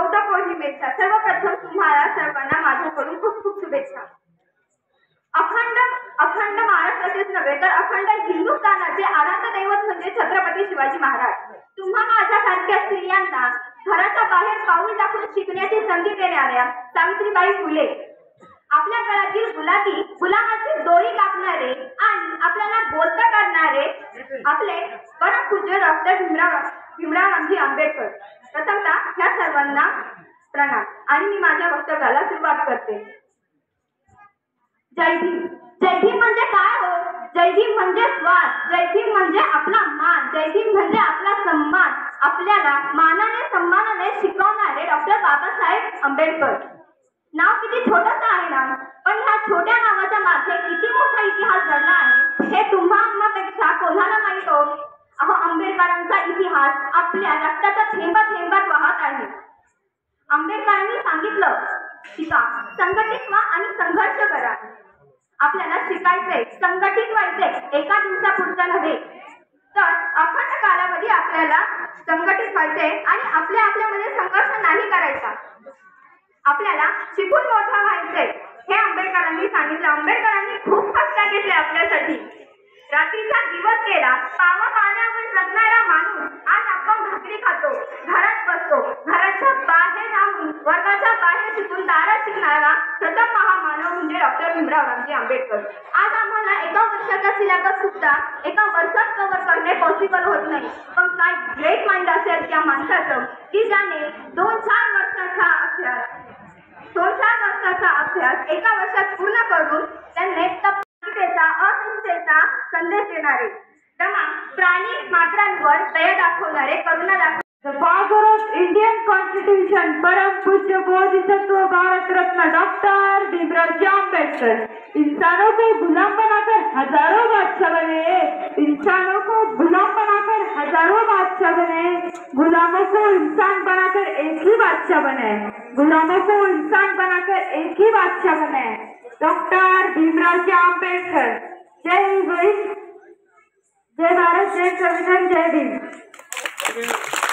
मोदक मोहिमेच्या सर्वप्रथम तुम्हाला सर्वांना माझ्याकडून खूप खूप शुभेच्छा। अखंड महाराष्ट्राचेच नव्हे तर अखंड हिंदुस्थानाचे आराध्य दैवत म्हणजे छत्रपती शिवाजी महाराज। तुम्हा माझ्यासारख्या स्त्रियांना घराच्या बाहेर पाऊल टाकून शिकण्याची संधी देणाऱ्या सावित्रीबाई फुले, आपल्या गळ्यातील गुलामाची दोरी कापणारे आणि आपल्याला बोलतं करणारे आपले परमपूज्य डॉक्टर भीमरावजी आंबेडकर। प्रथमतः ह्या सर्वांना प्रणाम आणि मी माझ्या वक्तव्याला सुरुवात करते। जय भीम। जय भीम म्हणजे काय हो? जय भीम म्हणजे श्वास, जय भीम म्हणजे आपला मान, जय भीम म्हणजे आपला सन्मान। आपल्याला मानाने सन्मानाने शिकवणारे डॉक्टर बाबासाहेब आंबेडकर। नाव किती छोटंसं आहे ना, पण ह्या छोट्या नावाच्या मागे किती मोठा इतिहास दडला आहे हे तुम्हा आम्हापेक्षा कोणाला माहित हो? अहो, आंबेडकरांचा इतिहास आपल्या रक्ताच्या थेंबात वाहत आहे। आंबेडकरांनी सांगितलं, शिका, संघटित व्हा आणि संघर्ष करा। आपल्याला शिकायचे, संघटित व्हायचे, एका दिवसापुरतं नव्हे तर अखंड कालावधी आपल्याला संघटित व्हायचे आणि आपल्यामध्ये संघर्ष नाही करायचा। आपल्याला शिकून मोठा व्हायचे हे आंबेडकरांनी सांगितलं। आंबेडकरांनी खूप कष्ट घेतले आपल्यासाठी। रात्रीचा दिवस केला, पाण्यावर जगणारा माणूस आज आपण भाकरी खातो, घरात बसतो, घराच्या बाहेर राहून वर्गाच्या बाहेर शिकून दारात शिकणारा प्रथम महामानव म्हणजे डॉक्टर भीमरावजी आंबेडकर। आज आम्हाला एका वर्षाचा सिलेबस सुद्धा एका वर्षात कव्हर करणे पॉसिबल होत नाही, पण काय ग्रेट माइंड असेल त्या माणसाचं की ज्याने 2-4 वर्षाचा अभ्यास एका वर्षात पूर्ण करून त्यांनी अहिंसेचा संदेश देणारे, प्राणी मात्रांवर दया दाखवणारे, करुणा दाखवणारे, The father of Indian Constitution, परम पूज्य बोधिसत्व भारत रत्न डॉक्टर भीमराव आंबेडकर। इंसानों को गुलाम बनाकर हजारों बादशाह बने, इंसानों को गुलाम बनाकर हजारों बादशाह बने, गुलामों को इंसान बनाकर एक ही बादशाह बने, गुलामों को इंसान बनाकर एक ही बादशाह बने। डॉक्टर भीमराव आंबेडकर। जय हिंद, जय भारत, जय संविधान, जय भीम।